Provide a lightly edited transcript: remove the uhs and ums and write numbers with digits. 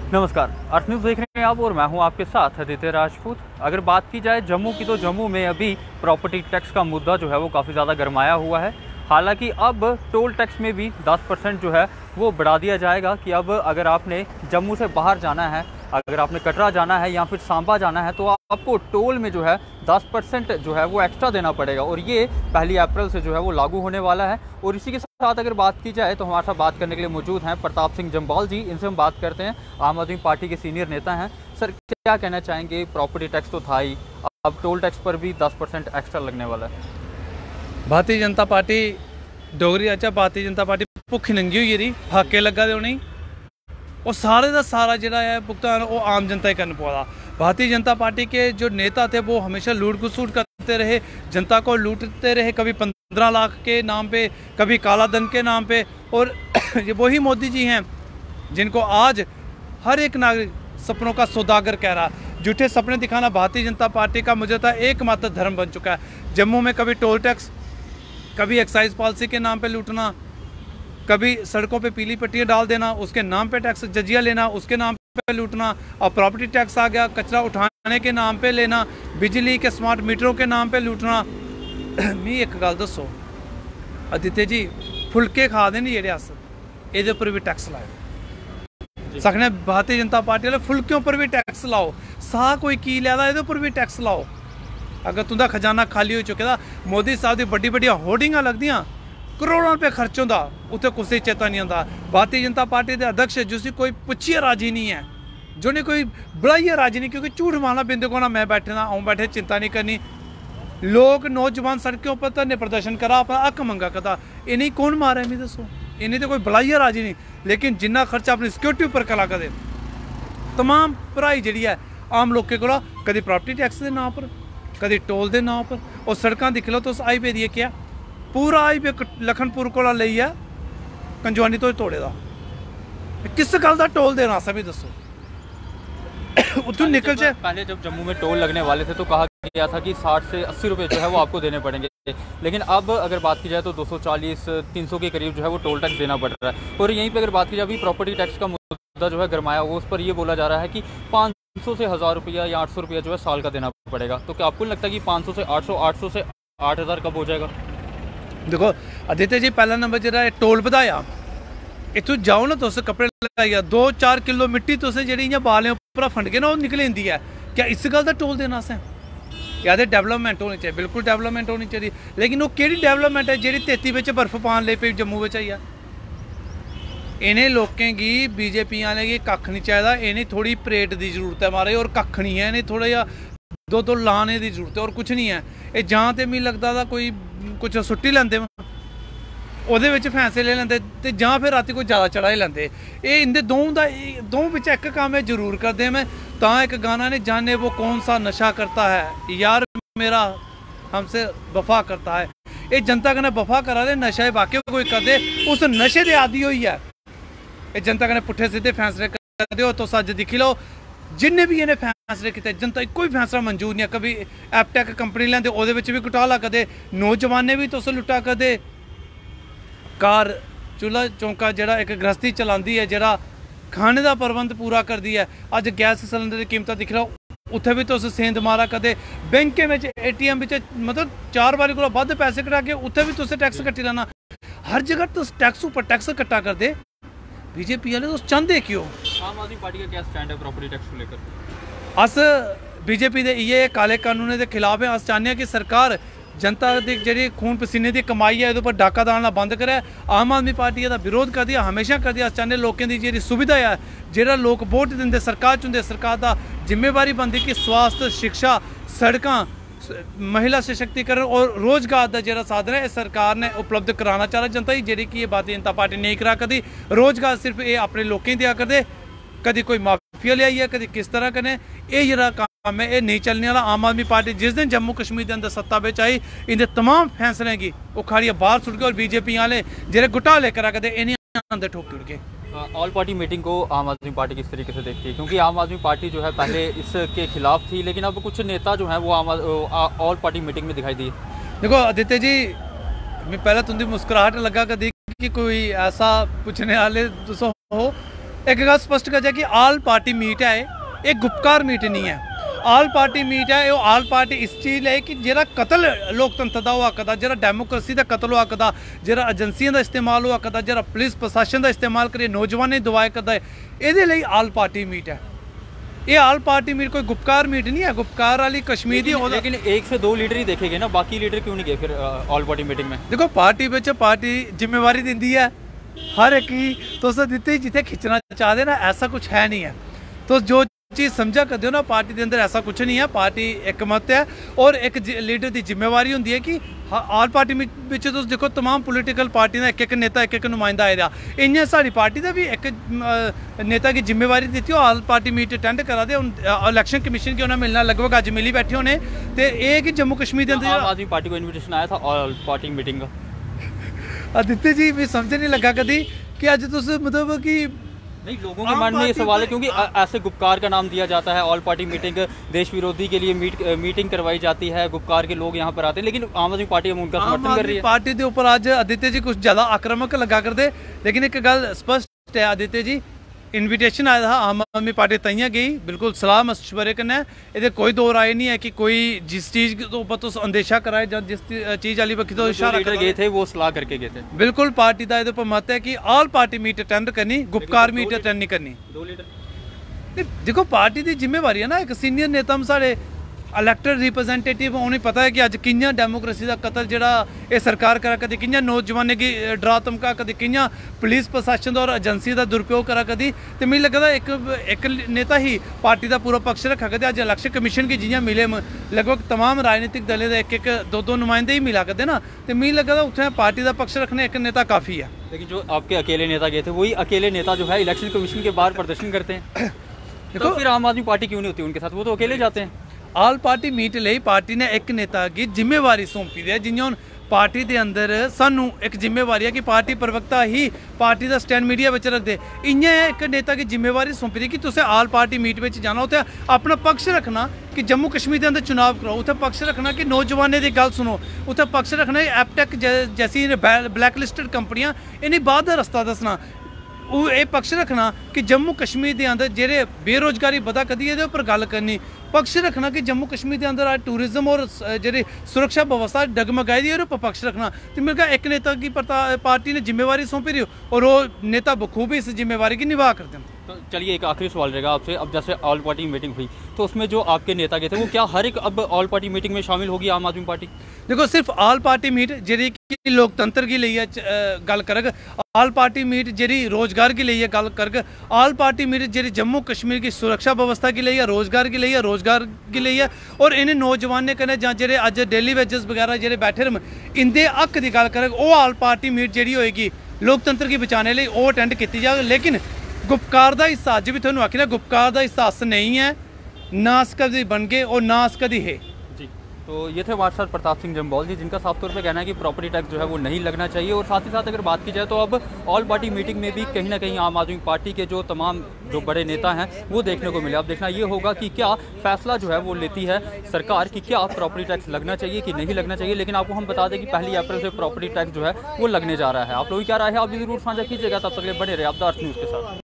नमस्कार, अर्थ न्यूज़ देख रहे हैं आप और मैं हूं आपके साथ आदित्य राजपूत। अगर बात की जाए जम्मू की, तो जम्मू में अभी प्रॉपर्टी टैक्स का मुद्दा जो है वो काफ़ी ज़्यादा गरमाया हुआ है। हालांकि अब टोल टैक्स में भी 10% जो है वो बढ़ा दिया जाएगा कि अब अगर आपने जम्मू से बाहर जाना है, अगर आपने कटरा जाना है या फिर सांबा जाना है, तो आपको टोल में जो है 10% जो है वो एक्स्ट्रा देना पड़ेगा और ये 1 अप्रैल से जो है वो लागू होने वाला है। और इसी के साथ अगर बात की जाए तो हमारे साथ बात करने के लिए मौजूद हैं प्रताप सिंह जम्वाल जी। इनसे हम बात करते हैं, आम आदमी पार्टी के सीनियर नेता हैं। सर, क्या कहना चाहेंगे? प्रॉपर्टी टैक्स तो था ही, अब टोल टैक्स पर भी 10% एक्स्ट्रा लगने वाला है। भारतीय जनता पार्टी डोगरी अच्छा भारतीय जनता पार्टी भुखी नंगी हुई जी, फाके लगा दे उनें और सारे का सारा जो है भुगतान वो आम जनता ही करना पड़ा। भारतीय जनता पार्टी के जो नेता थे वो हमेशा लूट घसूट करते रहे, जनता को लूटते रहे, कभी 15 लाख के नाम पे, कभी काला धन के नाम पे। और ये वही मोदी जी हैं जिनको आज हर एक नागरिक सपनों का सौदागर कह रहा। झूठे सपने दिखाना भारतीय जनता पार्टी का मुझे तो एकमात्र धर्म बन चुका है। जम्मू में कभी टोल टैक्स, कभी एक्साइज पॉलिसी के नाम पे लूटना, कभी सड़कों पे पीली पट्टियाँ डाल देना, उसके नाम पे टैक्स जजिया लेना, उसके नाम पे लूटना। और प्रॉपर्टी टैक्स आ गया, कचरा उठाने के नाम पे लेना, बिजली के स्मार्ट मीटरों के नाम पे लूटना। मैं एक गल दसो आदित्य जी, फुलके खा दे जेडे अस ये पर भी टैक्स लाओ। सकने भारतीय जनता पार्टी वाले फुलकों पर भी टैक्स लाओ, सा कोई की लिया ये पर भी टैक्स लाओ। अगर तुंदा खजाना खाली हो चुके दा, मोदी साहब की बड़ी बड़ी होर्डिंगां लगदियां, करोड़ों रुपये खर्च होंदा, उत्थे कुछ चेता नहीं आता। भारतीय जनता पार्टी के अध्यक्ष जिसकी कोई पुछिए राजी नहीं है, जिन्हें कोई बुलाइए राजी नहीं, क्योंकि झूठ मारना बिंदे को ना मैं बैठे ना आऊँ बैठे, चिंता नहीं करनी। लोग नौजवान सड़कों पर धरने प्रदर्शन करा, अपना हक मंगा करता, इन्हें कौन मारे मैं दसो? इन्हें तो कोई बुलाइए राजी नहीं। लेकिन जिन्ना खर्चा अपनी सिक्योरिटी पर करा करे, तमाम पढ़ाई जी है आम लोगों को, कभी प्रॉपर्टी टैक्स के नाम पर, कभी टोल के नाम पर। और सड़क दिख लो तो आई पे दिए क्या पूरा आई पे लखनपुर को लिया कंजवानी तो तोड़े दा, किस गल का टोल देना सा भी दसो? उतों निकल जाए। पहले जब जम्मू में टोल लगने वाले थे तो कहा गया था कि 60 से 80 रुपये जो है वो आपको देने पड़ेंगे, लेकिन अब अगर बात की जाए तो 240-300 के करीब जो है वो टोल टैक्स देना पड़ रहा है। और यहीं पे अगर बात की जाए अभी प्रॉपर्टी टैक्स का मुद्दा जो है गरमाया हुआ, उस पर ये बोला जा रहा है कि 500 से 1000 रुपया या 800 रुपया जो है साल का देना पड़ेगा। तो क्या आपको लगता है कि 500 से 800, 800 से 8000 कब हो जाएगा? देखो आदित्य जी, पहला नंबर जो टोल बधाया, इतों जाओ ना तुस कपड़े लगाइए 2-4 किलो मिट्टी तुसें जी बालें उपर फंड के ना वो निकल आती है। क्या इस गल का टोल देना असें? या डेवलपमेंट होनी चाहिए, बिल्कुल डेवलपमेंट होनी चाहिए, लेकिन वो केड़ी डेवलपमेंट है जी 33 में बर्फ पान ले पे जम्मू में आई है? इन्हें लोगों की बीजेपी वाले की कख नहीं चाहिए, इन्हें थोड़ी परेड की जरूरत है मारे, और कख नहीं है, इन्हें थोड़ा जहा दो लाने की जरूरत है और कुछ नहीं है। ये जहाँ तो मैं लगता था कोई कुछ सुट्टी लेंदे वो फैसले ले लेंदे, ते जां फिर राती कोई ज़्यादा चढ़ा ही लेंदे। ये इंदे दों बिच एक काम है जरूर करते। मैं ता एक गाना ने जाने वो कौन सा नशा करता है, यार मेरा हमसे वफा करता है। ये जनता कन्नै वफा करा दे, नशा बाकी कोई करदे, उस नशे के आदि होई है। ये जनता कन्नै पुट्ठे सीधे फैसले करदे हो। तुस अज दिक्खी लो जिन्हें भी इन्हें फैसले किए, जनता कोई फैसला मंजूर नहीं है। कभी एपटेक कंपनी लैंदे ओहदे विच भी घोटाला करदे, नौजवाने भी तुस लुट्टा करदे। कार चूल्हा चौंका जरा एक गृहस्थी चलाती है, जरा खाने का प्रबंध पूरा करती है। अज गैस सिलेंडर की कीमत दिख लो, उत्थे भी तुस सेंध मारा करदे। बैंक में ATM मतलब 4 बारी को वध पैसे कटा के उत्थे भी तुस टैक्स कट्टी लैना। हर जगह तुस टैक्स उपर टैक्स कट्टा करदे। बीजेपी वाले तुस चाहते क्यों? आम आदमी पार्टी का क्या स्टैंड है प्रॉपर्टी टैक्स को लेकर? अस बीजेपी के ये काले कानून के खिलाफ है। अस चाहते हैं कि सरकार जनता की जी खून पसीने की कमाई है, ये पर डाका डालना बंद करे। आम आदमी पार्टी का विरोध करती है, हमेशा करती है। अस चाहते लोगों की जी सुविधा है, जो लोग वोट देंगे सरकार चुनते, सरकार का जिम्मेवारी बनती कि स्वास्थ्य, शिक्षा, सड़क, महिला सशक्तिकरण और रोजगार का जो साधन है सरकार ने उपलब्ध कराना चाह रहा जनता ही, जी कि भारतीय जनता पार्टी नहीं करा करती। रोजगार सिर्फ ये अपने लोगों दिया करते, कभी कोई माफिया लियाई है, कभी किस तरह कने। ये जरा काम है ये नहीं चलने वाला। आम आदमी पार्टी जिस दिन जम्मू कश्मीर के अंदर सत्ता में आई, इन तमाम फैसले की उखाड़िया बाहर सुट के, और बीजेपी वाले जो घोटाले करा करते इन्हें अंदर ठोक उड़ के। ऑल पार्टी मीटिंग को आम आदमी पार्टी किस तरीके से देखती है? क्योंकि आम आदमी पार्टी जो है पहले इसके खिलाफ थी, लेकिन अब कुछ नेता जो हैं वो ऑल पार्टी मीटिंग में दिखाई दिए। देखो आदित्य जी, मैं पहले तुंदी मुस्कुराहट लगा कर दी कि कोई ऐसा पूछने वाले हो एक गल स्पष्ट कर जाए कि आल पार्टी मीट है ये गुपकार मीट नहीं है। आल पार्टी मीट है ये आल पार्टी इस चीज़ है कि जेरा कतल लोकतंत्र का होआ करदा, जेरा डेमोक्रेसी का कतल होआ करदा, जेरा एजेंसियों का इस्तेमाल होआ करदा, जेरा पुलिस प्रशासन का इस्तेमाल करिए नौजवान दवाया करदा है, ये आल पार्टी मीट है। ये आल पार्टी मीट कोई गुपकार मीट नहीं है। गुपकार वाली कश्मीरी लेकिन 1 से 2 लीडर ही देखे गए ना, बाकी लीडर क्यों नहीं गए फिर ऑल पार्टी मीटिंग में? देखो पार्टी विच पार्टी जिम्मेवारी दिंदी है हर एक ही, तुस दित्ती जिथे खिंचना चाहते ना, ऐसा कुछ है नहीं है। तो जो चीज़ समझा करते हो ना पार्टी के अंदर ऐसा कुछ नहीं है। पार्टी एक मत है और एक लीडर की जिम्मेवारी होंगी है कि आल पार्टी में देखो तमाम पोलिटिकल पार्टी का एक नेता एक नुमाइंदा आया, इ'यां साड़ी पार्टी का भी एक नेता की जिम्मेवारी दी थी। आल पार्टी मीट अटेंड करा दे, इलेक्शन कमीशन की उन्हें मिलना लगभग अज मिली बैठे होने। तो ये कि जम्मू कश्मीर के अंदर आम आदमी पार्टी को इन्विटेशन आया था ऑल पार्टी मीटिंग का। आदित्य जी भी समझ नहीं लगा कभी कि अज तुस मतलब कि नहीं, लोगों के मन में ये सवाल है क्योंकि ऐसे गुपकार का नाम दिया जाता है। ऑल पार्टी मीटिंग देश विरोधी के लिए मीटिंग करवाई जाती है, गुपकार के लोग यहाँ पर आते हैं, लेकिन आम आदमी पार्टी हम उनका समर्थन कर रही है। पार्टी के ऊपर आज आदित्य जी कुछ ज़्यादा आक्रामक लगा कर दे, लेकिन एक गल स्पष्ट है आदित्य जी, इन्विटेशन आया था आम आदमी पार्टी तइयां गई बिल्कुल सलाह मशवरे कन्नै, ये कोई दो राय नहीं है कि कोई जिस चीज़ तो ऊपर तुस अंदेशा कराए या जिस चीज़ वाली बक्खी तो इशारा गए थे वो सलाह करके गए थे। बिल्कुल पार्टी का ये मत है कि ऑल पार्टी मीट अटेंड करनी, गुपकार मीट अटेंड नहीं करनी। 2 लीडर देखो पार्टी की जिम्मेवारी है ना, एक सीनियर नेता साढ़े इलैक्टेड रिप्रजेंटेटिव उन्हें पता है कि अज कि'यां डेमोक्रेसी का कतल जरा ये सरकार करा, कदी कि'यां नौजवानों की डरा धमका, कदी कि'यां पुलिस प्रशासन का और एजेंसी का दुरुपयोग करा कदी। तो मिगी लगता एक नेता ही पार्टी का पूरा पक्ष रखा करते। अज इलैक्शन कमीशन की जियां मिले लगभग तमाम राजनीतिक दलों के एक 2 नुमाइंदे ही मिला करते ना, तो मिगी लगता उत्थे पार्टी का पक्ष रखने एक नेता काफ़ी है। लेकिन जो आपके अकेले नेता गए थे वही अकेले नेता जो है इलेक्शन कमीशन के बाहर प्रदर्शन करते हैं। देखो फिर आम आदमी पार्टी क्यों नहीं होती उनके साथ, वो तो अकेले जाते हैं। आल पार्टी मीट लिए पार्टी ने एक नेता की जिम्मेवारी सौंपी दी है, जियां पार्टी के अंदर सानू एक जिम्मेवारी है कि पार्टी प्रवक्ता ही पार्टी का स्टैंड मीडिया में रखते, इ'यां एक नेता की जिम्मेवारी सौंपी दी कि तुसें आल पार्टी मीट में जाना, उत्थे अपना पक्ष रखना कि जम्मू कश्मीर के अंदर चुनाव कराओ, उत्थे पक्ष रखना कि नौजवानों की गल सुनो, उत्थे पक्ष रखना एपटेक जैसी ब्लैक लिस्टड कंपनियां इन्हें बाद का रस्ता दसना, ये पक्ष रखना कि जम्मू कश्मीर के अंदर जेरे बेरोजगारी बदा कदी ये पर गल करनी, पक्ष रखना कि जम्मू कश्मीर के अंदर टूरिज्म और जी सुरक्षा व्यवस्था डगमगाई दी और पक्ष रखना। तो मेरे कहा एक नेता की पार्टी ने जिम्मेवारी सौंपी रही और वो नेता बखूबी इस जिम्मेवारी की निभा करते हैं। तो चलिए एक आखिरी सवाल रहेगा आपसे, अब जैसे ऑल पार्टी मीटिंग हुई तो उसमें जो आपके नेता गए थे वो क्या हर एक अब ऑल पार्टी मीटिंग में शामिल होगी आम आदमी पार्टी? देखो सिर्फ ऑल पार्टी मीट जी लोकतंत्र की लिए गल करग, ऑल पार्टी मीट जी रोजगार की लिए गल करग, ऑल पार्टी मीट जी जम्मू कश्मीर की सुरक्षा व्यवस्था की लिए रोजगार की लिए की लिए और इन्हें नौजवानों कने जे अज डेली वेजेस वगैरह जे बैठे रह इंदे हक की गल करग, वो ऑल पार्टी मीट जी होएगी लोकतंत्र की बचाने लिए वो अटेंड की जाए। लेकिन गुपकार का हिस्सा अज भी थोड़ा आखिर गुपकार का हिस्सा अस नहीं है, ना अस कभी बन गए और ना अस कभी है जी। तो ये थे हमारे साथ प्रताप सिंह जम्वाल जी, जिनका साफ तौर पे कहना है कि प्रॉपर्टी टैक्स जो है वो नहीं लगना चाहिए। और साथ ही साथ अगर बात की जाए तो अब ऑल पार्टी मीटिंग में भी कहीं ना कहीं आम आदमी पार्टी के जो तमाम जो बड़े नेता हैं वो देखने को मिले। अब देखना ये होगा कि क्या फैसला जो है वो लेती है सरकार कि क्या प्रॉपर्टी टैक्स लगना चाहिए कि नहीं लगना चाहिए। लेकिन आपको हम बता दें कि 1 अप्रैल से प्रॉपर्टी टैक्स जो है वो लगने जा रहा है। आप लोग क्या राय है आप भी जरूर साझा कीजिएगा। तब तक बने रहे आप द अर्थ न्यूज़ के साथ।